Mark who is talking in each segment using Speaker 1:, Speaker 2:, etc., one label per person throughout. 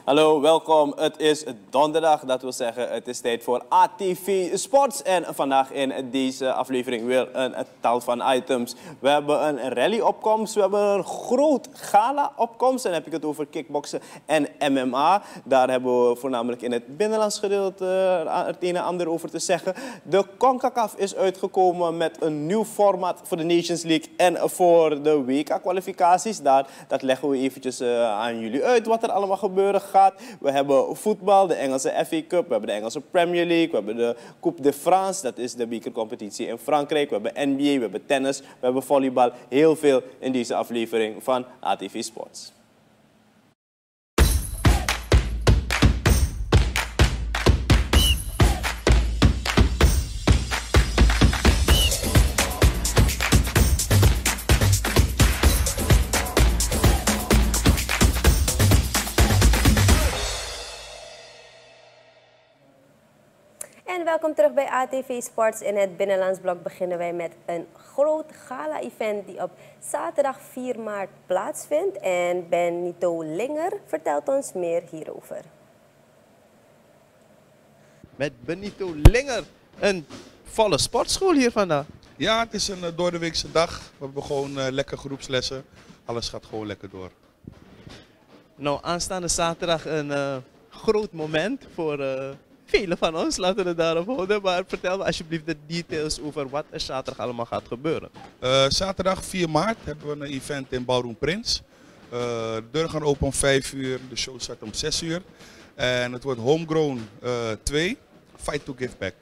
Speaker 1: Hallo, welkom. Het is donderdag, dat wil zeggen het is tijd voor ATV Sports. En vandaag in deze aflevering weer een tal van items. We hebben een rally-opkomst, we hebben een groot gala-opkomst. En dan heb ik het over kickboksen en MMA. Daar hebben we voornamelijk in het binnenlands gedeelte het een en ander over te zeggen. De CONCACAF is uitgekomen met een nieuw format voor de Nations League en voor de WK-kwalificaties. Dat leggen we eventjes aan jullie uit wat er allemaal gebeuren gaat. We hebben voetbal, de Engelse FA Cup, we hebben de Engelse Premier League, we hebben de Coupe de France, dat is de bekercompetitie in Frankrijk, we hebben NBA, we hebben tennis, we hebben volleybal. Heel veel in deze aflevering van ATV Sports.
Speaker 2: En welkom terug bij ATV Sports. In het binnenlandsblok beginnen wij met een groot gala-event die op zaterdag 4 maart plaatsvindt. En Benito Linger vertelt ons meer hierover.
Speaker 3: Met Benito Linger, een volle sportschool hier vandaag.
Speaker 4: Ja, het is een doordeweekse dag. We hebben gewoon lekker groepslessen. Alles gaat gewoon lekker door.
Speaker 3: Nou, aanstaande zaterdag een groot moment voor velen van ons. Laten we het daarop houden. Maar vertel me alsjeblieft de details over wat er zaterdag allemaal gaat gebeuren.
Speaker 4: Zaterdag 4 maart hebben we een event in Ballroom Prins. De deuren gaan open om 5 uur. De show start om 6 uur. En het wordt Homegrown 2, Fight to Give Back.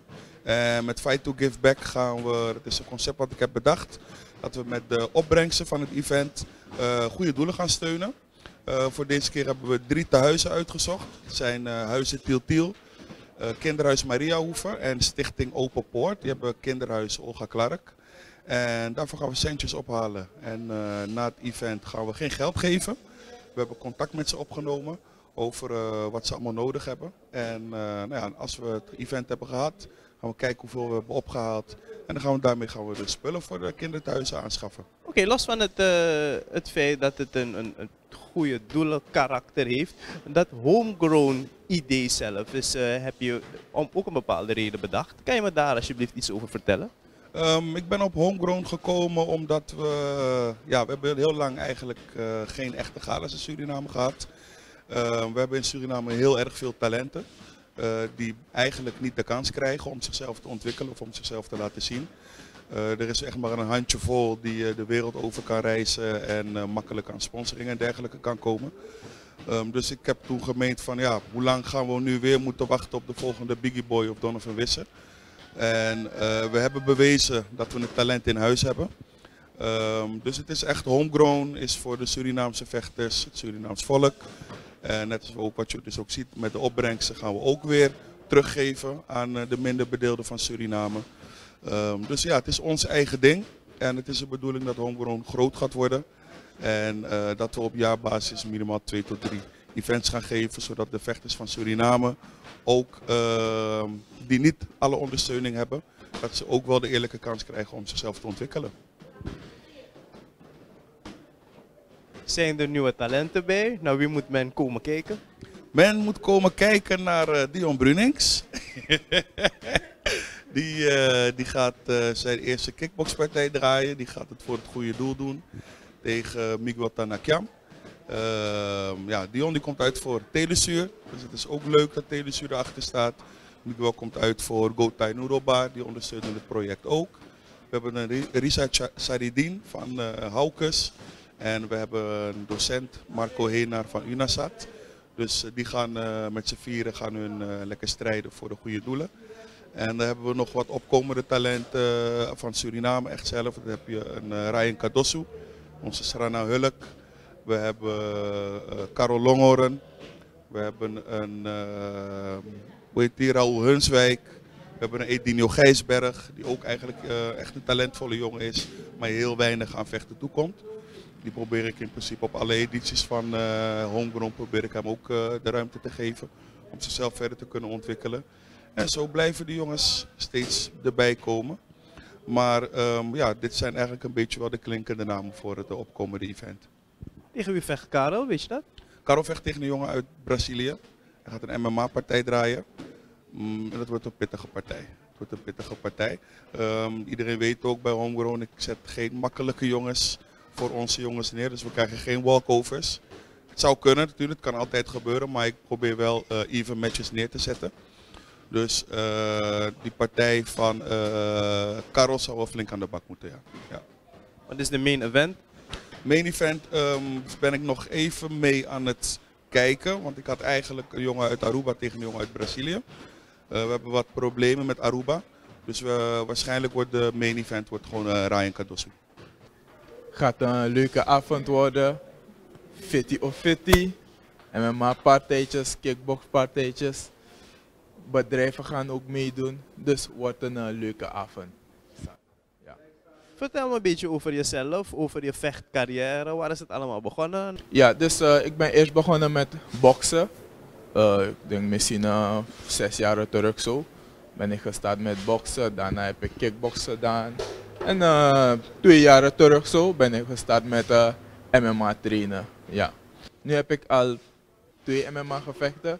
Speaker 4: Met Fight to Give Back gaan we, het is een concept wat ik heb bedacht, dat we met de opbrengsten van het event goede doelen gaan steunen. Voor deze keer hebben we 3 tehuizen uitgezocht. Het zijn Huizen Tiel Tiel, Kinderhuis Mariahoeven en Stichting Open Poort. Die hebben Kinderhuis Olga Clark. En daarvoor gaan we centjes ophalen. En na het event gaan we geen geld geven. We hebben contact met ze opgenomen over wat ze allemaal nodig hebben. En nou ja, als we het event hebben gehad, gaan we kijken hoeveel we hebben opgehaald. En dan gaan we daarmee de spullen voor de kinderthuizen aanschaffen.
Speaker 3: Oké, los van het feit dat het een goede doelenkarakter heeft, dat homegrown idee zelf is, heb je ook een bepaalde reden bedacht. Kan je me daar alsjeblieft iets over vertellen?
Speaker 4: Ik ben op homegrown gekomen omdat we hebben heel lang eigenlijk geen echte galas in Suriname gehad. We hebben in Suriname heel erg veel talenten die eigenlijk niet de kans krijgen om zichzelf te ontwikkelen of om zichzelf te laten zien. Er is echt maar een handjevol die de wereld over kan reizen en makkelijk aan sponsoring en dergelijke kan komen. Dus ik heb toen gemeend van ja, hoe lang gaan we nu weer moeten wachten op de volgende Biggie Boy of Donovan Wisse. En we hebben bewezen dat we het talent in huis hebben. Dus het is echt homegrown, is voor de Surinaamse vechters, het Surinaams volk. Net als ook wat je dus ook ziet met de opbrengsten gaan we ook weer teruggeven aan de minder bedeelden van Suriname. Dus ja, het is ons eigen ding en het is de bedoeling dat homegrown groot gaat worden. En dat we op jaarbasis minimaal 2 tot 3 events gaan geven, zodat de vechters van Suriname ook die niet alle ondersteuning hebben, dat ze ook wel de eerlijke kans krijgen om zichzelf te ontwikkelen.
Speaker 3: Zijn er nieuwe talenten bij? Nou, wie moet men komen kijken?
Speaker 4: Men moet komen kijken naar Dion Brunings. Die gaat zijn eerste kickboxpartij draaien. Die gaat het voor het goede doel doen tegen Miguel Tanakiam. Dion die komt uit voor Telesuur. Dus het is ook leuk dat Telesuur erachter staat. Miguel komt uit voor Gotai Noodle Bar. Die ondersteunen het project ook. We hebben een Risa Saridin van Haukes. En we hebben een docent, Marco Heenaar van UNASAT. Dus die gaan met z'n vieren lekker strijden voor de goede doelen. En dan hebben we nog wat opkomende talenten van Suriname echt zelf. Dan heb je een Ryan Kadosu, onze Sarana Hulk. We hebben Karel Longoren. We hebben een Raoul Hunswijk. We hebben een Edinio Gijsberg, die ook eigenlijk echt een talentvolle jongen is, maar heel weinig aan vechten toekomt. Die probeer ik in principe op alle edities van Homegrown probeer ik hem ook de ruimte te geven om zichzelf verder te kunnen ontwikkelen. En zo blijven de jongens steeds erbij komen. Maar dit zijn eigenlijk een beetje wel de klinkende namen voor het opkomende event.
Speaker 3: Tegen wie vecht Karel, weet je dat?
Speaker 4: Caro vecht tegen een jongen uit Brazilië. Hij gaat een MMA-partij draaien. En dat wordt een pittige partij. Het wordt een pittige partij. Iedereen weet ook bij Homegrown, ik zet geen makkelijke jongens voor onze jongens neer. Dus we krijgen geen walkovers. Het zou kunnen natuurlijk, het kan altijd gebeuren. Maar ik probeer wel even matches neer te zetten. Dus die partij van Caro zou wel flink aan de bak moeten, ja. Ja.
Speaker 3: Wat is de main event?
Speaker 4: Main event ben ik nog even mee aan het kijken. Want ik had eigenlijk een jongen uit Aruba tegen een jongen uit Brazilië. We hebben wat problemen met Aruba. Dus waarschijnlijk wordt de main event gewoon Ryan Cardoso.
Speaker 5: Gaat een leuke avond worden. Fitty of fitty. MMA-partijtjes, kickboxpartijtjes. Bedrijven gaan ook meedoen. Dus wordt een leuke avond. Ja.
Speaker 3: Vertel me een beetje over jezelf, over je vechtcarrière. Waar is het allemaal begonnen?
Speaker 5: Ja, dus ik ben eerst begonnen met boksen. Ik denk misschien 6 jaar terug zo. Ben ik gestart met boksen, daarna heb ik kickboksen gedaan. En 2 jaar terug zo ben ik gestart met MMA trainen. Ja. Nu heb ik al 2 MMA gevechten.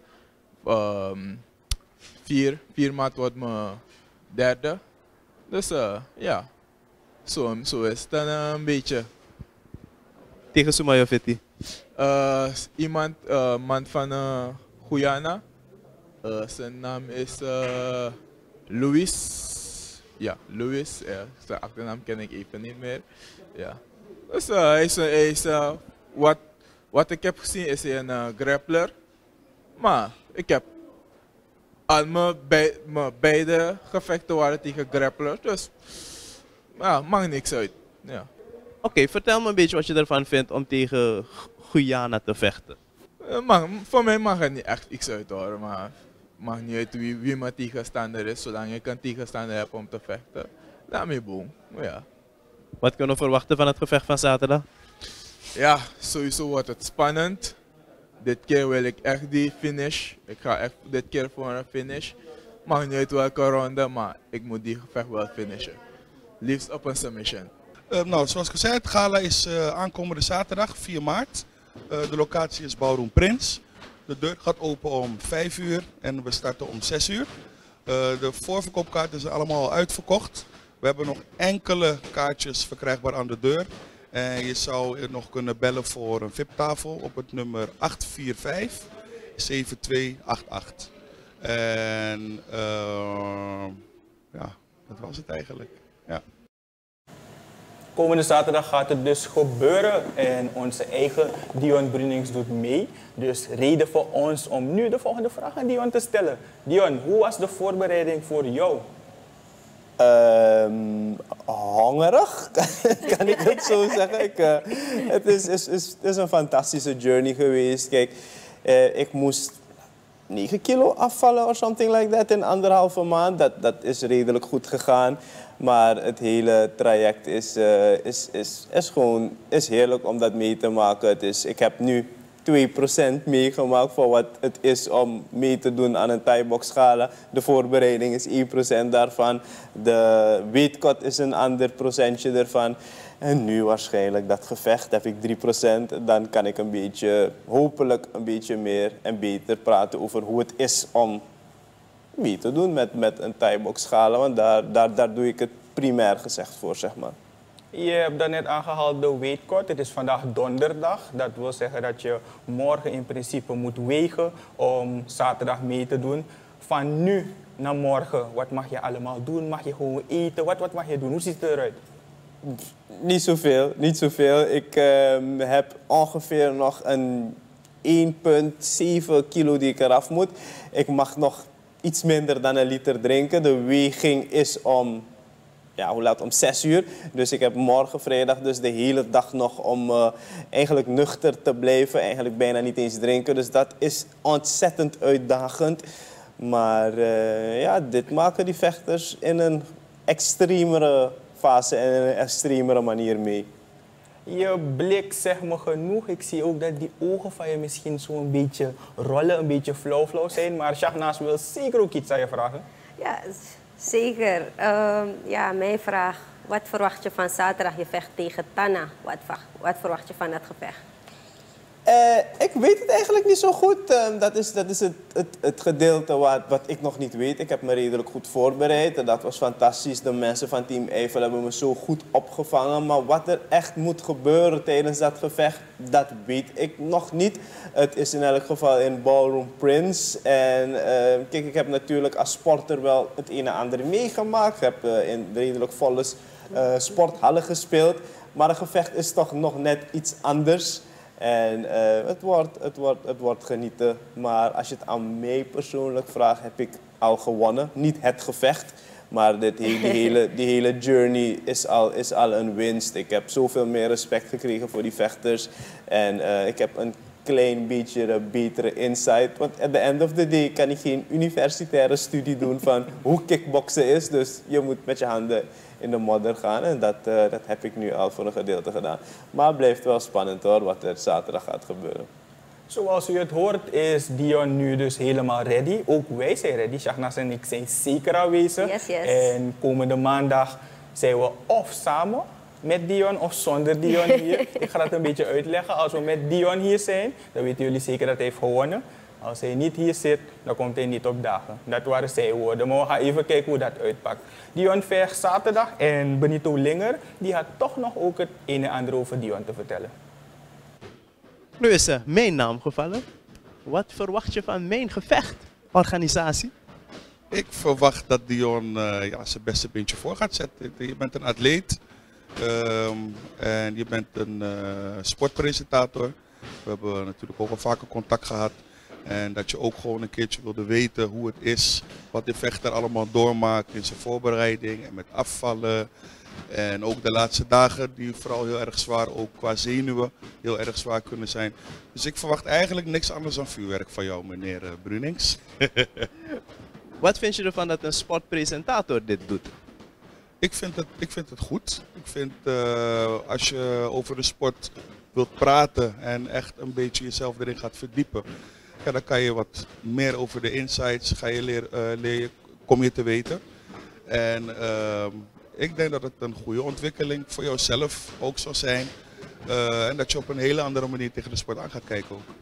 Speaker 5: 4 maart wordt mijn derde. Dus ja, zo is het dan een beetje.
Speaker 3: Tegen Soumaïla Fitty.
Speaker 5: Iemand, man van Guyana. Zijn naam is Louis. Ja, Louis. Zijn achternaam ken ik even niet meer. Ja. Dus hij is wat ik heb gezien is hij een grappler. Maar ik heb al mijn beide gevechten waren tegen grapplers. Dus ja, maakt niks uit. Ja.
Speaker 3: Oké, vertel me een beetje wat je ervan vindt om tegen Guyana te vechten.
Speaker 5: Voor mij mag het niet echt iets uit hoor, maar maakt niet uit wie mijn tegenstander is, zolang ik een tegenstander heb om te vechten. Daarmee boom. Ja.
Speaker 3: Wat kunnen we verwachten van het gevecht van zaterdag?
Speaker 5: Ja, sowieso wordt het spannend. Dit keer wil ik echt die finish. Ik ga echt dit keer voor een finish. Maakt niet uit welke ronde, maar ik moet die gevecht wel finishen. Liefst op een submission.
Speaker 4: Nou, zoals ik al zei, het gala is aankomende zaterdag 4 maart. De locatie is Ballroom Prins. De deur gaat open om 5 uur en we starten om 6 uur. De voorverkoopkaarten zijn allemaal al uitverkocht. We hebben nog enkele kaartjes verkrijgbaar aan de deur. En je zou nog kunnen bellen voor een VIP-tafel op het nummer 845-7288. En ja, dat was het eigenlijk. Ja.
Speaker 6: Komende zaterdag gaat het dus gebeuren en onze eigen Dion Brunings doet mee. Dus reden voor ons om nu de volgende vraag aan Dion te stellen. Dion, hoe was de voorbereiding voor jou?
Speaker 1: Hongerig, kan ik het zo zeggen. Het is een fantastische journey geweest. Kijk, ik moest 9 kilo afvallen of something like that in 1,5 maand. Dat is redelijk goed gegaan. Maar het hele traject is heerlijk om dat mee te maken. Ik heb nu 2% meegemaakt voor wat het is om mee te doen aan een Thai-boxgala. De voorbereiding is 1% daarvan. De weightcut is een ander procentje ervan. En nu waarschijnlijk dat gevecht heb ik 3%. Dan kan ik hopelijk een beetje meer en beter praten over hoe het is om mee te doen met een Thai-boxgala. Want daar doe ik het primair gezegd voor, zeg maar.
Speaker 6: Je hebt daarnet aangehaald de weightcut. Het is vandaag donderdag. Dat wil zeggen dat je morgen in principe moet wegen om zaterdag mee te doen. Van nu naar morgen, wat mag je allemaal doen? Mag je gewoon eten? Wat mag je doen? Hoe ziet het eruit?
Speaker 1: Niet zoveel. Ik heb ongeveer nog een 1,7 kilo die ik eraf moet. Ik mag nog iets minder dan 1 liter drinken. De weging is om 6 uur. Dus ik heb morgen vrijdag dus de hele dag nog om eigenlijk nuchter te blijven. Eigenlijk bijna niet eens drinken. Dus dat is ontzettend uitdagend. Maar dit maken die vechters in een extremere fase en een extremere manier mee.
Speaker 6: Je blik zegt me genoeg. Ik zie ook dat die ogen van je misschien zo'n beetje rollen, een beetje flauw zijn. Maar Shahnaaz wil zeker ook iets aan je vragen.
Speaker 2: Ja, zeker. Mijn vraag. Wat verwacht je van zaterdag? Je vecht tegen Tana. Wat verwacht je van dat gevecht?
Speaker 1: Ik weet het eigenlijk niet zo goed. Dat is het gedeelte wat ik nog niet weet. Ik heb me redelijk goed voorbereid en dat was fantastisch. De mensen van Team Eiffel hebben me zo goed opgevangen. Maar wat er echt moet gebeuren tijdens dat gevecht, dat weet ik nog niet. Het is in elk geval in Ballroom Prince. En kijk, ik heb natuurlijk als sporter wel het een en ander meegemaakt. Ik heb in redelijk volle sporthallen gespeeld. Maar een gevecht is toch nog net iets anders. En het wordt genieten. Maar als je het aan mij persoonlijk vraagt, heb ik al gewonnen. Niet het gevecht, maar die hele journey is al een winst. Ik heb zoveel meer respect gekregen voor die vechters. En ik heb een klein beetje betere insight. Want at the end of the day kan ik geen universitaire studie doen van hoe kickboksen is. Dus je moet met je handen in de modder gaan. En dat heb ik nu al voor een gedeelte gedaan. Maar het blijft wel spannend hoor, wat er zaterdag gaat gebeuren.
Speaker 6: Zoals u het hoort is Dion nu dus helemaal ready. Ook wij zijn ready. Shahnas en ik zijn zeker aanwezig.
Speaker 2: Yes, yes.
Speaker 6: En komende maandag zijn we of samen met Dion of zonder Dion hier. Ik ga dat een beetje uitleggen. Als we met Dion hier zijn, dan weten jullie zeker dat hij heeft gewonnen. Als hij niet hier zit, dan komt hij niet opdagen. Dat waren zijn woorden. Maar we gaan even kijken hoe dat uitpakt. Dion vecht zaterdag en Benito Linger die had toch nog ook het een en ander over Dion te vertellen.
Speaker 3: Nu is mijn naam gevallen. Wat verwacht je van mijn gevechtorganisatie?
Speaker 4: Ik verwacht dat Dion zijn beste beentje voor gaat zetten. Je bent een atleet en je bent een sportpresentator. We hebben natuurlijk ook al vaker contact gehad. En dat je ook gewoon een keertje wilde weten hoe het is, wat de vechter allemaal doormaakt in zijn voorbereiding en met afvallen. En ook de laatste dagen die vooral heel erg zwaar, ook qua zenuwen, heel erg zwaar kunnen zijn. Dus ik verwacht eigenlijk niks anders dan vuurwerk van jou, meneer Brunings.
Speaker 3: Wat vind je ervan dat een sportpresentator dit doet?
Speaker 4: Ik vind het goed. Ik vind als je over de sport wilt praten en echt een beetje jezelf erin gaat verdiepen, ja, dan kan je wat meer over de insights, kom je te weten. En ik denk dat het een goede ontwikkeling voor jouzelf ook zal zijn. En dat je op een hele andere manier tegen de sport aan gaat kijken ook.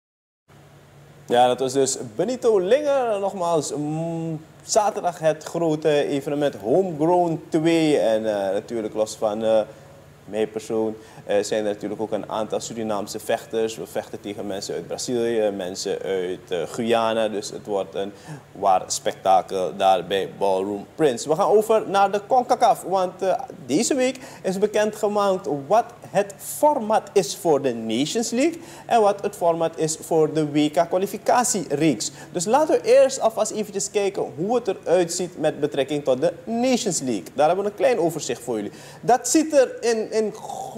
Speaker 1: Ja, dat was dus Benito Linger. Nogmaals, zaterdag het grote evenement Homegrown 2. En natuurlijk los van mijn persoon zijn er natuurlijk ook een aantal Surinaamse vechters. We vechten tegen mensen uit Brazilië, mensen uit Guyana. Dus het wordt een waar spektakel daar bij Ballroom Prince. We gaan over naar de CONCACAF. Want deze week is bekendgemaakt wat het format is voor de Nations League. En wat het format is voor de WK-kwalificatiereeks. Dus laten we eerst alvast eventjes kijken hoe het eruit ziet met betrekking tot de Nations League. Daar hebben we een klein overzicht voor jullie. Dat ziet er in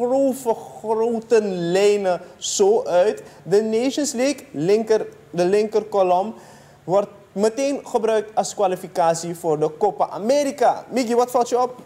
Speaker 1: grote lijnen zo uit. De Nations League, de linker kolom, wordt meteen gebruikt als kwalificatie voor de Copa America. Miggy, wat valt je op?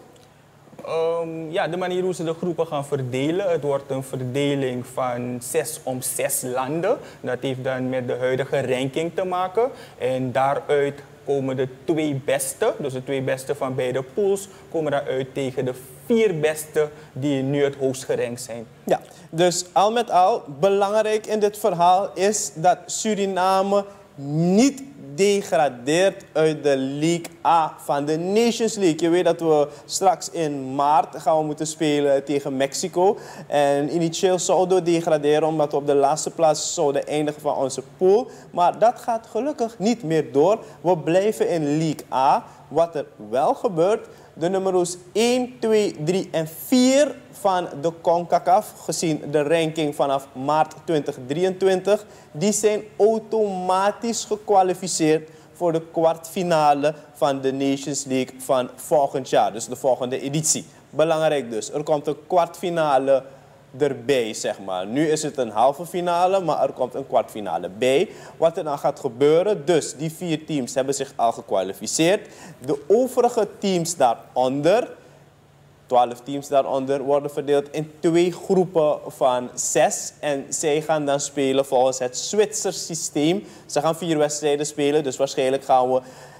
Speaker 6: Ja, de manier hoe ze de groepen gaan verdelen. Het wordt een verdeling van 6 om 6 landen. Dat heeft dan met de huidige ranking te maken. En daaruit komen de 2 beste, dus de 2 beste van beide pools, komen daaruit tegen de 4 beste die nu het hoogst gerankt zijn.
Speaker 1: Ja, dus al met al, belangrijk in dit verhaal is dat Suriname niet degradeert uit de League A van de Nations League. Je weet dat we straks in maart gaan moeten spelen tegen Mexico. En initieel zouden we degraderen omdat we op de laatste plaats zouden eindigen van onze pool. Maar dat gaat gelukkig niet meer door. We blijven in League A. Wat er wel gebeurt, de nummers 1, 2, 3 en 4 van de CONCACAF, gezien de ranking vanaf maart 2023, die zijn automatisch gekwalificeerd voor de kwartfinale van de Nations League van volgend jaar, dus de volgende editie. Belangrijk dus, er komt een kwartfinale erbij, zeg maar. Nu is het een halve finale, maar er komt een kwartfinale bij. Wat er dan gaat gebeuren, dus die 4 teams hebben zich al gekwalificeerd. De overige teams daaronder, 12 teams daaronder, worden verdeeld in 2 groepen van 6. En zij gaan dan spelen volgens het Zwitsers systeem. Ze gaan 4 wedstrijden spelen, dus waarschijnlijk gaan we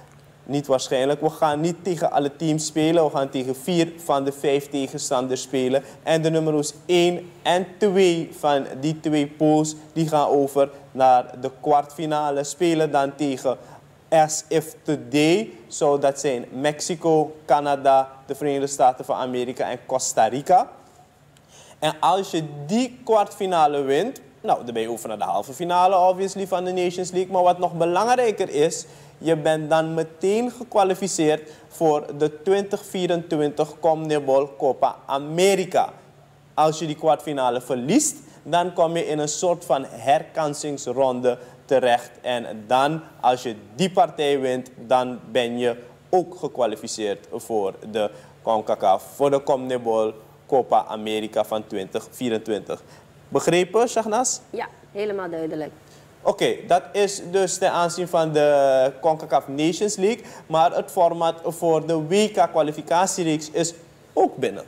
Speaker 1: niet waarschijnlijk. We gaan niet tegen alle teams spelen. We gaan tegen 4 van de 5 tegenstanders spelen. En de nummers 1 en 2 van die 2 pools die gaan over naar de kwartfinale. Spelen dan tegen as if today. Zo, dat zijn Mexico, Canada, de Verenigde Staten van Amerika en Costa Rica. En als je die kwartfinale wint, nou, dan ben je over naar de halve finale, obviously, van de Nations League. Maar wat nog belangrijker is, je bent dan meteen gekwalificeerd voor de 2024 CONMEBOL Copa America. Als je die kwartfinale verliest, dan kom je in een soort van herkansingsronde terecht. En dan, als je die partij wint, dan ben je ook gekwalificeerd voor de CONCACAF, voor de CONMEBOL Copa America van 2024. Begrepen, Shahnaz?
Speaker 2: Ja, helemaal duidelijk.
Speaker 1: Oké, dat is dus ten aanzien van de CONCACAF Nations League. Maar het format voor de WK-kwalificatiereeks is ook binnen.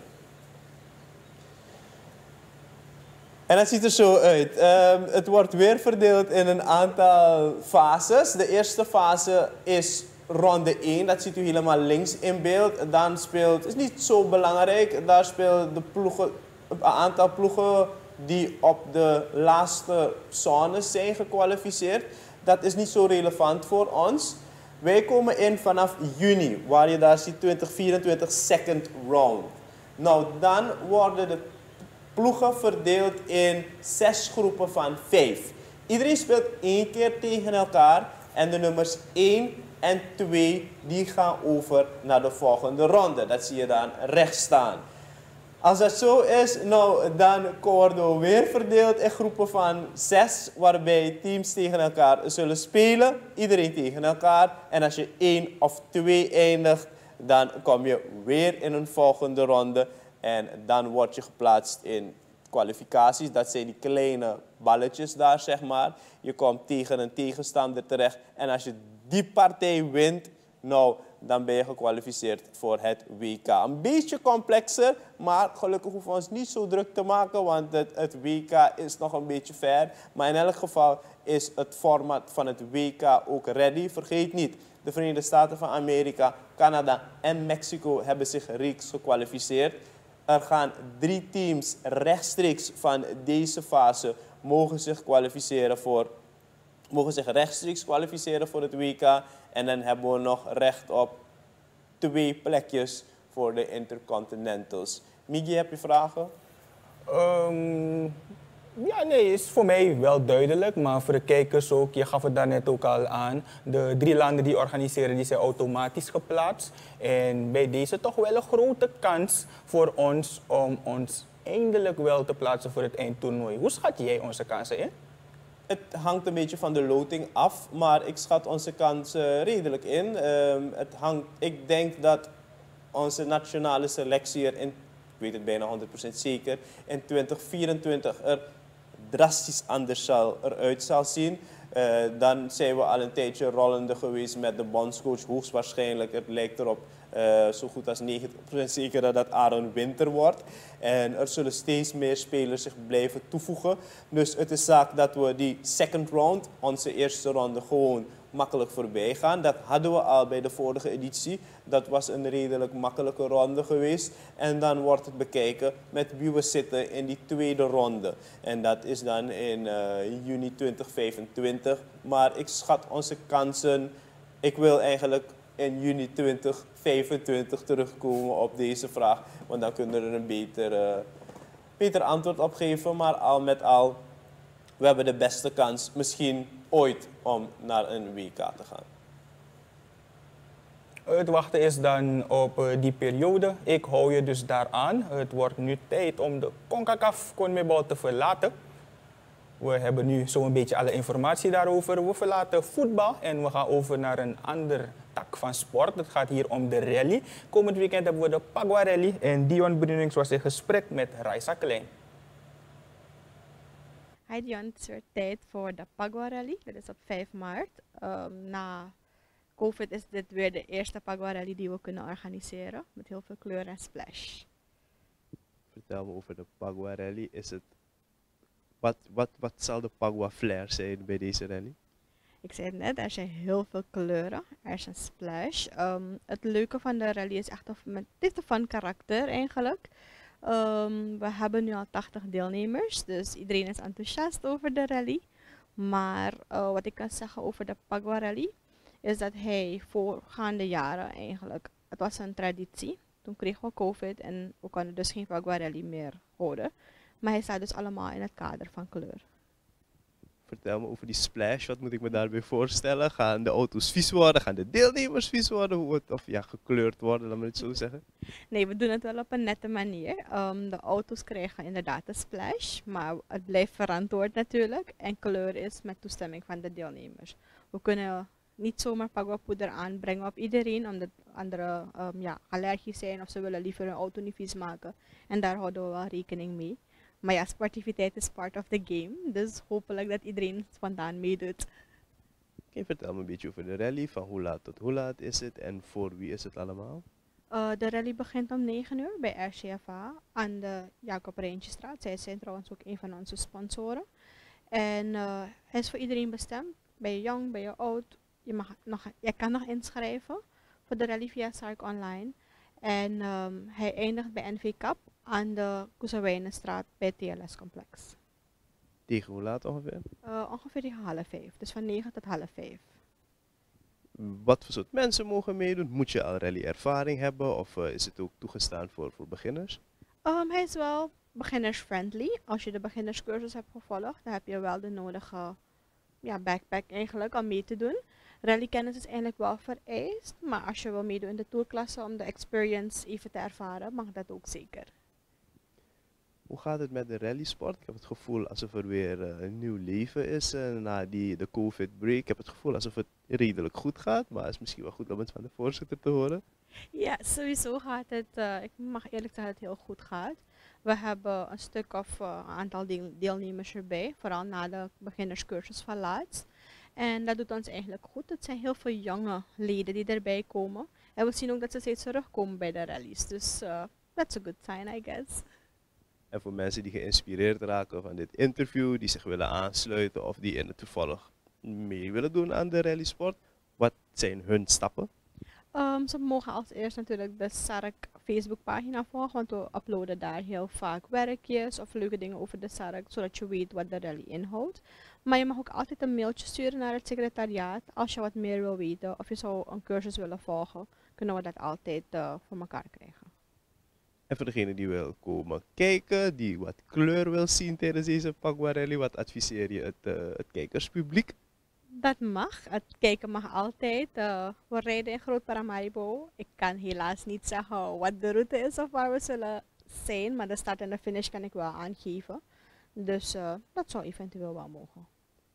Speaker 1: En dat ziet er zo uit. Het wordt weer verdeeld in een aantal fases. De eerste fase is ronde 1. Dat ziet u helemaal links in beeld. Dan speelt, is niet zo belangrijk, daar speelt de ploegen, een aantal ploegen die op de laatste zones zijn gekwalificeerd. Dat is niet zo relevant voor ons. Wij komen in vanaf juni, waar je daar ziet 2024 second round. Nou, dan worden de ploegen verdeeld in 6 groepen van 5. Iedereen speelt 1 keer tegen elkaar en de nummers 1 en 2 die gaan over naar de volgende ronde. Dat zie je dan rechts staan. Als dat zo is, nou, dan worden we weer verdeeld in groepen van 6, waarbij teams tegen elkaar zullen spelen. Iedereen tegen elkaar. En als je 1 of 2 eindigt, dan kom je weer in een volgende ronde. En dan word je geplaatst in kwalificaties. Dat zijn die kleine balletjes daar, zeg maar. Je komt tegen een tegenstander terecht. En als je die partij wint, nou, dan ben je gekwalificeerd voor het WK. Een beetje complexer, maar gelukkig hoeven we ons niet zo druk te maken, want het WK is nog een beetje ver. Maar in elk geval is het format van het WK ook ready. Vergeet niet, de Verenigde Staten van Amerika, Canada en Mexico hebben zich reeks gekwalificeerd. Er gaan 3 teams rechtstreeks van deze fase mogen zich rechtstreeks kwalificeren voor het WK. En dan hebben we nog recht op 2 plekjes voor de Intercontinentals. Migi, heb je vragen?
Speaker 6: Ja, nee, is voor mij wel duidelijk, maar voor de kijkers ook. Je gaf het daarnet ook al aan. De 3 landen die organiseren, die zijn automatisch geplaatst. En bij deze toch wel een grote kans voor ons om ons eindelijk wel te plaatsen voor het eindtoernooi. Hoe schat jij onze kansen in?
Speaker 1: Het hangt een beetje van de loting af, maar ik schat onze kansen redelijk in. Ik denk dat onze nationale selectie er ik weet het bijna 100% zeker, in 2024 er drastisch anders eruit zal zien. Dan zijn we al een tijdje rollende geweest met de bondscoach. Hoogstwaarschijnlijk, het lijkt erop zo goed als 90% zeker dat dat Aaron Winter wordt. En er zullen steeds meer spelers zich blijven toevoegen. Dus het is zaak dat we die second round, onze eerste ronde, gewoon makkelijk voorbij gaan. Dat hadden we al bij de vorige editie. Dat was een redelijk makkelijke ronde geweest. En dan wordt het bekijken met wie we zitten in die tweede ronde. En dat is dan in juni 2025. Maar ik schat onze kansen. Ik wil eigenlijk in juni 2025 terugkomen op deze vraag. Want dan kunnen we er een beter antwoord op geven. Maar al met al, we hebben de beste kans misschien ooit om naar een WK te gaan.
Speaker 6: Het wachten is dan op die periode. Ik hou je dus daaraan. Het wordt nu tijd om de CONCACAF CONMEBOL te verlaten. We hebben nu zo'n beetje alle informatie daarover. We verlaten voetbal en we gaan over naar een ander tak van sport. Het gaat hier om de rally. Komend weekend hebben we de Pagua Rally en Dion Brunings was in gesprek met Raisa Klein.
Speaker 7: Hi Dion, het is weer tijd voor de Pagua Rally. Dat is op 5 maart. Na COVID is dit weer de eerste Pagua Rally die we kunnen organiseren. Met heel veel kleur en splash.
Speaker 3: Vertel me over de Pagua Rally. Wat zal de Pagua flair zijn bij deze rally?
Speaker 7: Ik zei het net, er zijn heel veel kleuren. Er is een splash. Het leuke van de rally is echt het heeft een fun karakter eigenlijk. We hebben nu al 80 deelnemers, dus iedereen is enthousiast over de rally. Maar wat ik kan zeggen over de Pagua Rally is dat hij voorgaande jaren eigenlijk, het was een traditie. Toen kregen we COVID en we konden dus geen Pagua Rally meer houden. Maar hij staat dus allemaal in het kader van kleur.
Speaker 3: Vertel me over die splash, wat moet ik me daarbij voorstellen? Gaan de auto's vies worden? Gaan de deelnemers vies worden? Of ja, gekleurd worden, laat me het zo zeggen.
Speaker 7: Nee, we doen het wel op een nette manier. De auto's krijgen inderdaad een splash, maar het blijft verantwoord natuurlijk. En kleur is met toestemming van de deelnemers. We kunnen niet zomaar Pagua poeder aanbrengen op iedereen, omdat anderen allergisch zijn of ze willen liever hun auto niet vies maken. En daar houden we wel rekening mee. Maar ja, sportiviteit is part of the game, dus hopelijk dat iedereen spontaan meedoet.
Speaker 3: Oké, vertel me een beetje over de rally, van hoe laat tot hoe laat is het en voor wie is het allemaal?
Speaker 7: De rally begint om 9 uur bij RCFA aan de Jacob Rijntjesstraat. Zij zijn trouwens ook een van onze sponsoren. En hij is voor iedereen bestemd. Ben je jong, ben je oud, je kan nog inschrijven voor de rally via SARC Online. En hij eindigt bij NV Cup aan de Koesawijnenstraat bij het TLS-complex.
Speaker 3: Tegen hoe laat ongeveer?
Speaker 7: Ongeveer tegen 4:30, dus van 9 tot 4:30.
Speaker 3: Wat voor soort mensen mogen meedoen? Moet je al rally-ervaring hebben of is het ook toegestaan voor beginners?
Speaker 7: Hij is wel beginners-friendly. Als je de beginnerscursus hebt gevolgd, dan heb je wel de nodige backpack eigenlijk om mee te doen. Rallykennis is eigenlijk wel vereist, maar als je wil meedoen in de tourklasse om de experience even te ervaren, mag dat ook zeker.
Speaker 3: Hoe gaat het met de rallysport? Ik heb het gevoel alsof er weer een nieuw leven is na de COVID-break. Ik heb het gevoel alsof het redelijk goed gaat, maar het is misschien wel goed om het van de voorzitter te horen.
Speaker 7: Ja, sowieso gaat het, ik mag eerlijk zeggen dat het heel goed gaat. We hebben een stuk of een aantal deelnemers erbij, vooral na de beginnerscursus van laatst. En dat doet ons eigenlijk goed. Het zijn heel veel jonge leden die erbij komen. En we zien ook dat ze steeds terugkomen bij de rallies. Dus that's a good sign, I guess.
Speaker 3: En voor mensen die geïnspireerd raken van dit interview, die zich willen aansluiten of die in het toevallig mee willen doen aan de rallysport, wat zijn hun stappen?
Speaker 7: Ze mogen als eerst natuurlijk de SARC Facebookpagina volgen, want we uploaden daar heel vaak werkjes of leuke dingen over de SARC, zodat je weet wat de rally inhoudt. Maar je mag ook altijd een mailtje sturen naar het secretariaat als je wat meer wil weten of je zou een cursus willen volgen, kunnen we dat altijd voor elkaar krijgen.
Speaker 3: En voor degene die wil komen kijken, die wat kleur wil zien tijdens deze Pagua Rally, wat adviseer je het kijkerspubliek?
Speaker 7: Dat mag. Het kijken mag altijd. We rijden in Groot Paramaribo. Ik kan helaas niet zeggen wat de route is of waar we zullen zijn, maar de start en de finish kan ik wel aangeven. Dus dat zou eventueel wel mogen.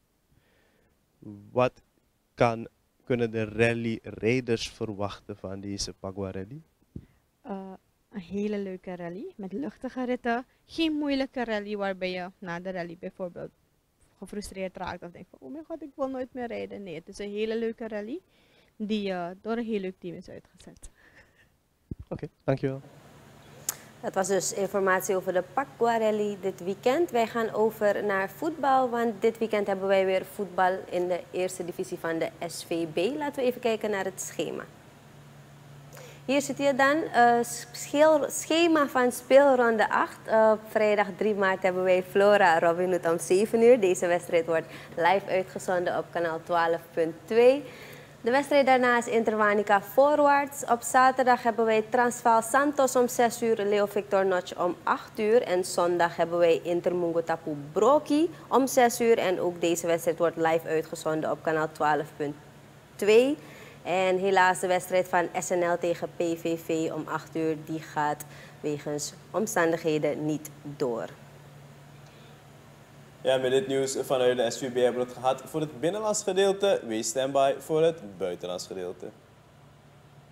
Speaker 3: Wat kunnen de rally-rijders verwachten van deze Pagua Rally?
Speaker 7: Een hele leuke rally met luchtige ritten. Geen moeilijke rally waarbij je na de rally bijvoorbeeld gefrustreerd raakt of denkt van oh mijn god, ik wil nooit meer rijden. Nee, het is een hele leuke rally die door een heel leuk team is uitgezet.
Speaker 3: Oké, dankjewel.
Speaker 2: Dat was dus informatie over de Pagua Rally dit weekend. Wij gaan over naar voetbal, want dit weekend hebben wij weer voetbal in de eerste divisie van de SVB. Laten we even kijken naar het schema. Hier zit je dan, schema van speelronde 8. Op vrijdag 3 maart hebben wij Flora Robin Hood om 7 uur. Deze wedstrijd wordt live uitgezonden op kanaal 12.2. De wedstrijd daarna is Interwanica Forwards. Op zaterdag hebben wij Transvaal Santos om 6 uur, Leo Victor Notch om 8 uur. En zondag hebben wij Intermungo Tapu Broki om 6 uur. En ook deze wedstrijd wordt live uitgezonden op kanaal 12.2. En helaas de wedstrijd van SNL tegen PVV om 8 uur, die gaat wegens omstandigheden niet door.
Speaker 1: Ja, met dit nieuws vanuit de SVB hebben we het gehad voor het binnenlands gedeelte. Wees standby voor het buitenlands gedeelte.